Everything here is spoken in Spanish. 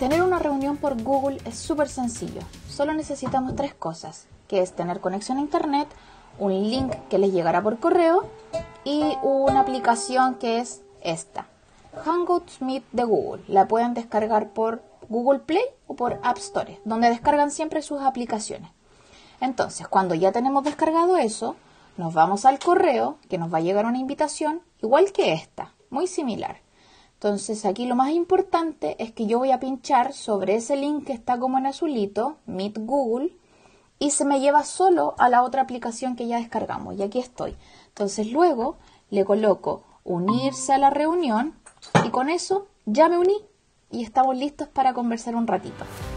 Tener una reunión por Google es súper sencillo. Solo necesitamos tres cosas, que es tener conexión a internet, un link que les llegará por correo y una aplicación que es esta, Hangouts Meet de Google. La pueden descargar por Google Play o por App Store, donde descargan siempre sus aplicaciones. Entonces, cuando ya tenemos descargado eso, nos vamos al correo, que nos va a llegar una invitación, igual que esta, muy similar. Entonces, aquí lo más importante es que yo voy a pinchar sobre ese link que está como en azulito, Meet Google, y se me lleva solo a la otra aplicación que ya descargamos. Y aquí estoy. Entonces, luego le coloco unirse a la reunión y con eso ya me uní y estamos listos para conversar un ratito.